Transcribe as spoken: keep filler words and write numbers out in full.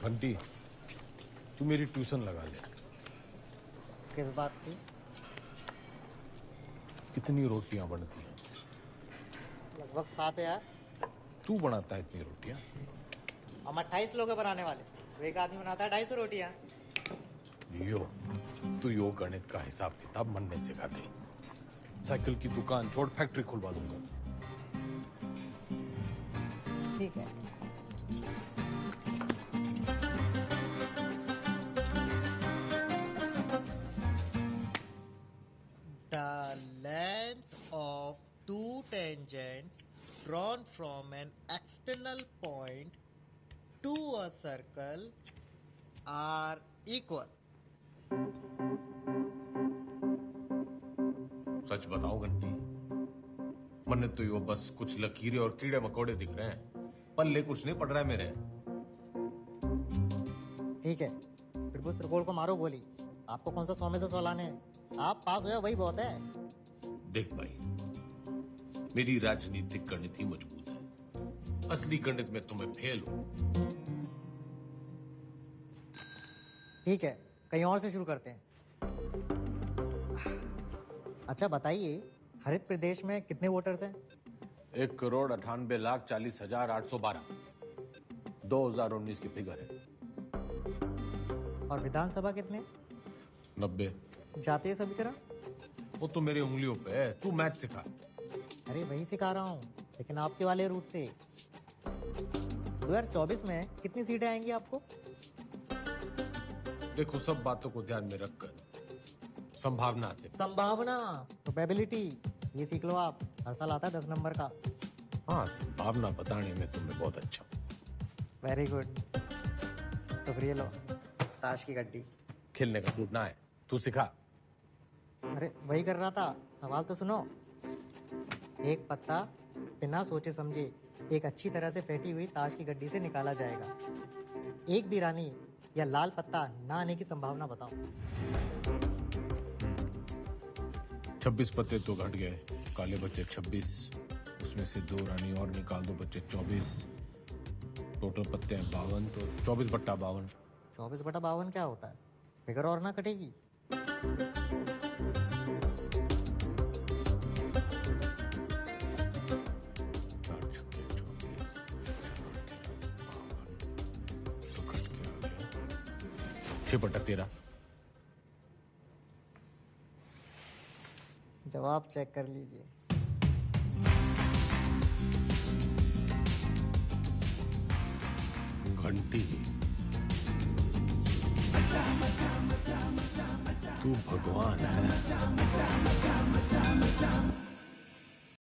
घंटी, तू मेरी ट्यूशन लगा ले। किस बात की? कितनी रोटियां बनती हैं? लगभग सात यार। तू बनाता है इतनी रोटियां? हम अट्ठाईस लोग हैं बनाने वाले, तो एक आदमी बनाता है ढाई सौ रोटियां। यो, तू यो गणित का हिसाब किताब मन में सिखा दे। साइकिल की दुकान छोड़, फैक्ट्री खुलवा दूंगा। ठीक है। The length of two tangents drawn from an external point to a circle are equal. सच बताओ घंटी, मन तो यो बस कुछ लकीरें और कीड़े मकोड़े दिख रहे हैं, पल्ले कुछ नहीं पड़ रहा है मेरे। ठीक है, फिर उस त्रिकोण को मारो गोली। आपको कौन सा सौ में से सौ लाने हैं? आप पास हो वही बहुत है। देख भाई, मेरी राजनीतिक गणित ही मजबूत है, असली गणित में तुम्हें फेल हूं। ठीक है, कहीं और से शुरू करते हैं। अच्छा बताइए, हरित प्रदेश में कितने वोटर्स हैं? एक करोड़ अठानबे लाख चालीस हजार आठ सौ बारह, दो हजार उन्नीस की फिगर है। और विधानसभा कितने? नब्बे। जातीय समीकरण? वो तो मेरी उंगलियों पे है, तू मैथ सिखा। अरे वही सिखा रहा हूँ, लेकिन आपके वाले रूट से। दो हजार चौबीस में कितनी सीटें आएंगी आपको? देखो, सब बातों को ध्यान में रखकर संभावना से। संभावना, प्रोबेबिलिटी, ये सीख लो आप। हर साल आता है दस नंबर का। हाँ, संभावना बताने में तुम्हें बहुत अच्छा। Very good. तो फिर ये लो, ताश की गड्डी। खेलने का टूटना है, तू सिखा। अरे वही कर रहा था, सवाल तो सुनो। एक पत्ता बिना सोचे समझे एक अच्छी तरह से फेंटी हुई ताश की गड्डी से निकाला जाएगा। एक भी रानी या लाल पत्ता ना आने की संभावना बताओ। छब्बीस पत्ते तो घट गए, काले बच्चे छब्बीस, उसमें से दो रानी और निकाल दो, बच्चे चौबीस। टोटल पत्ते हैं बावन, तो चौबीस बट्टा बावन। चौबीस बटा बावन क्या होता है? फिगर और ना कटेगी। छह बटा तेरह। जवाब चेक कर लीजिए। घंटी, तू भगवान है।